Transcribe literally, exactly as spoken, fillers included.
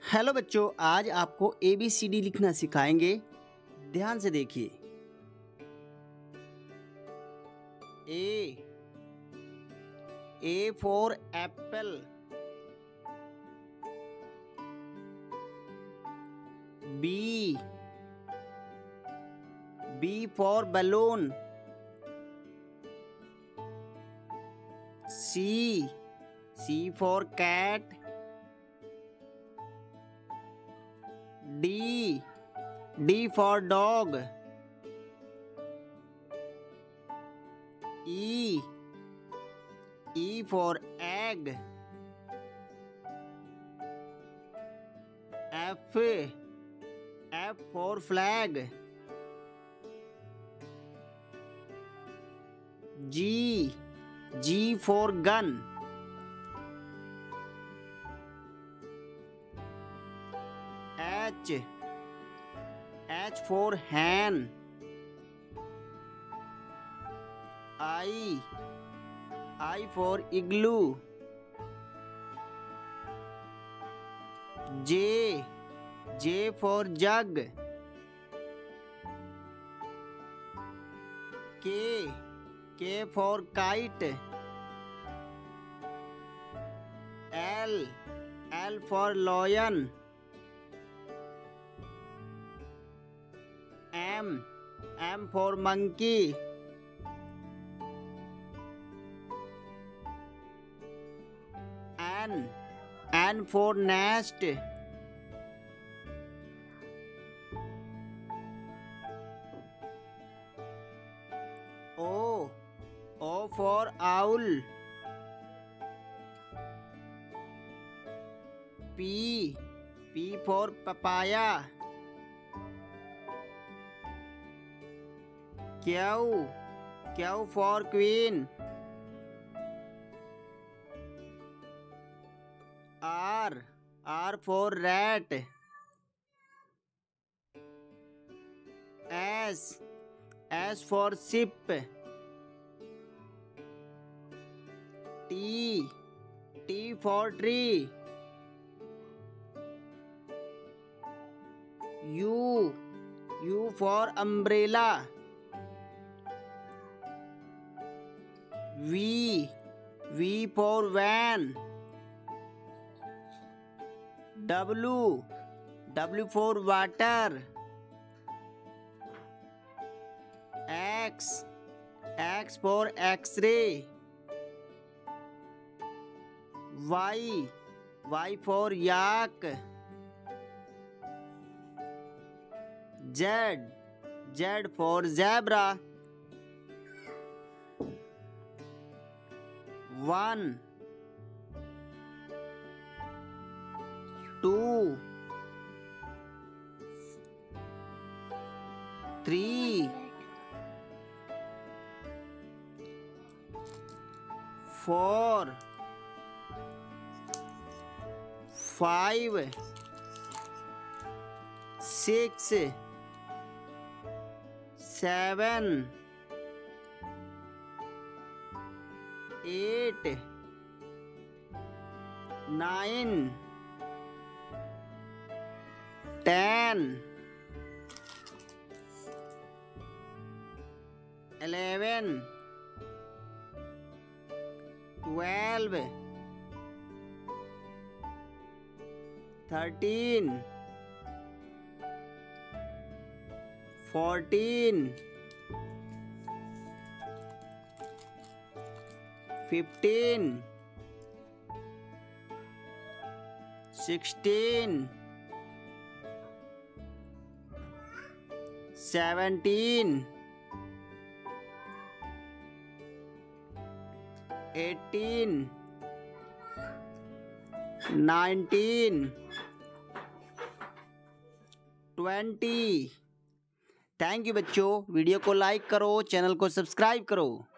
Hello बच्चों, आज आपको ए बी सी डी लिखना सिखाएंगे। ध्यान से देखिए। A A for apple, B B for balloon, C C for cat, D D for dog, E E for egg, F F for flag, G G for gun, H H for hen, I I for igloo, J J for jug, K K for kite, L L for lion, M M for monkey, N N for nest, O O for owl, P P for papaya, Q Q for queen, R R for rat, S S for ship, T T for tree, U U for umbrella, V V for van, W W for water, X X for X-ray, Y Y for yak, Z Z for zebra, one two three four five six seven eight nine ten eleven twelve thirteen fourteen fifteen sixteen seventeen eighteen nineteen twenty. Thank you बच्चों। Video को like करो, channel को subscribe करो।